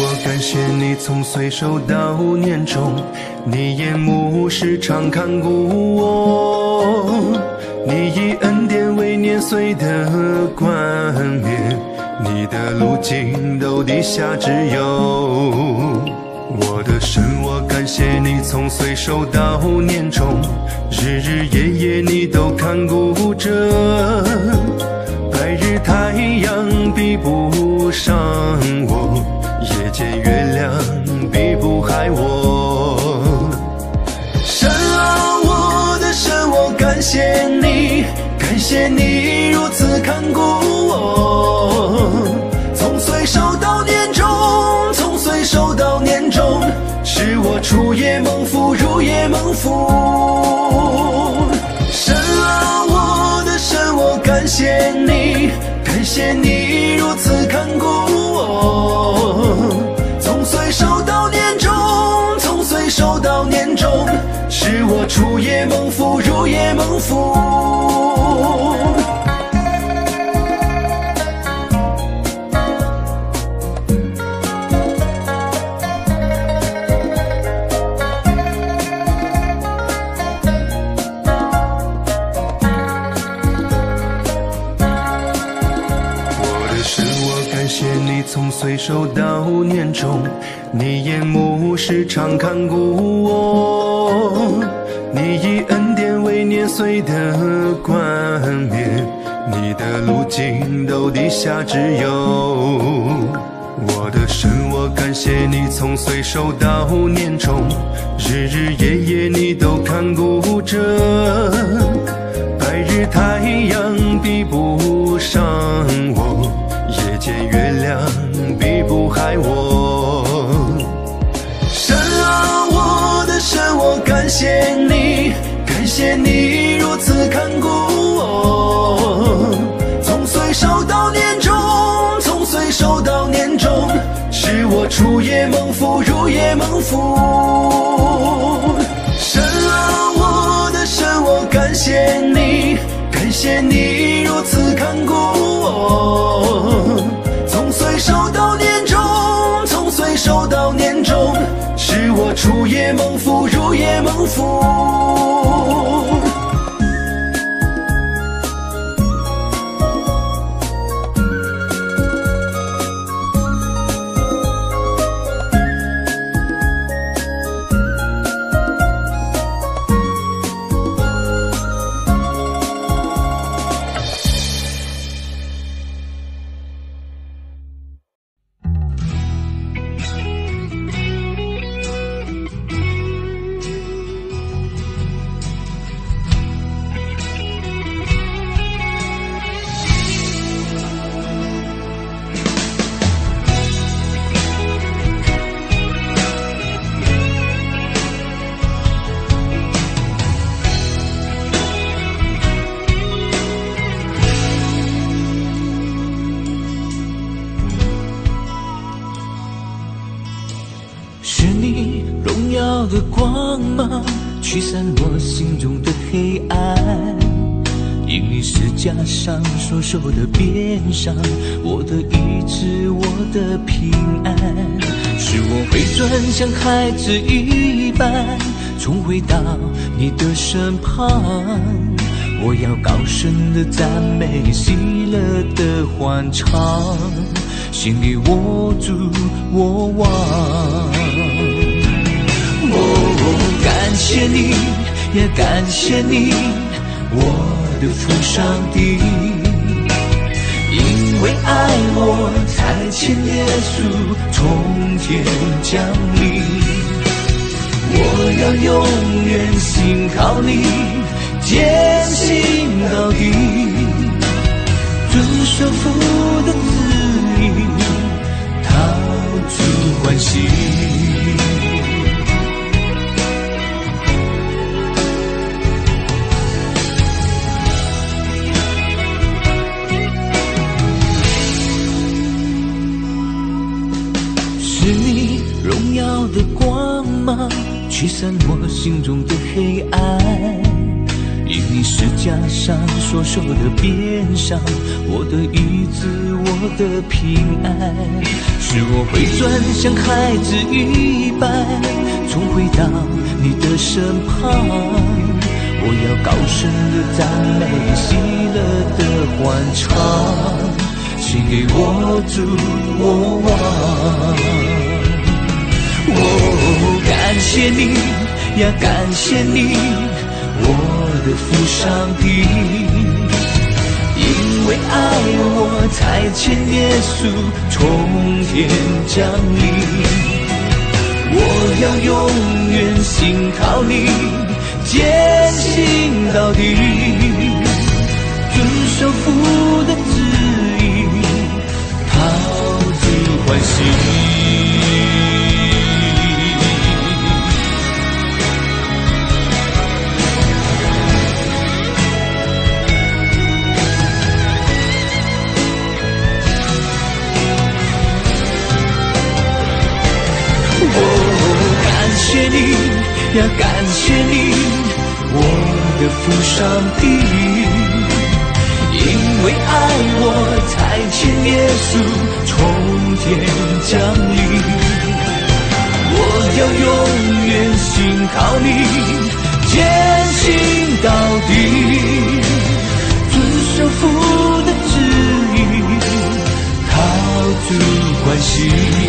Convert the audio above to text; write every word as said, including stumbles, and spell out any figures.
我感谢你从岁首到年终，你眼目时常看顾我，你以恩典为年岁的冠冕，你的路径都地下之有。我的神，我感谢你从岁首到年终，日日夜夜你都看顾着，白日太阳比不上我，夜间月亮比不害我。神啊，我的神，我感谢你，感谢你如此看顾我，从岁首到年终，从岁首到年终，使我出也蒙福，入也蒙福。神啊，我的神，我感谢你，感谢你如此看顾我，从岁首到年终，从岁首到年终，使我出也蒙福，入也蒙福。从岁首到年终，你眼目时常看顾我，你以恩典为年岁的冠冕，你的路径都地下之有。我的神，我感谢你从岁首到年终，日日夜夜你都看顾着，白日太阳比不上我，夜间月亮比不害我。神啊，我的神，我感谢你，感谢你如此看顾我，从岁首到年终，从岁首到年终，使我出也蒙福，入也蒙福。神啊，我的神，我感谢你，感谢你如此看顾我，从岁首到年终，从岁首到年终，使我出也蒙福，入也蒙福。 的光芒驱散我心中的黑暗，因你是加上所受的鞭伤，我的医治，我的平安，使我回转像孩子一般，重回到你的身旁。我要高声的赞美，喜乐的欢唱，心里握住我望。哦，感谢你，也感谢你，我的父上帝，因为爱我，才遣耶稣从天降临。我要永远信靠你，坚信到底，遵守父的旨意，讨主欢喜。是你荣耀的光芒驱散我心中的黑暗，因你是袈裟所受的鞭伤，我的医治，我的平安，使我回转像孩子一般，重回到你的身旁。我要高声的赞美，喜乐的欢唱，献给我主我王。哦，感谢你呀，感谢你，我的父上帝，因为爱我才牵耶稣从天降临。我要永远信靠你，坚信到底，遵守父的旨意，讨主欢喜。感谢你呀，感谢你，我的父上帝，因为爱我才牵耶稣从天降临。我要永远信靠你，坚信到底，遵守父的旨意，讨主欢喜。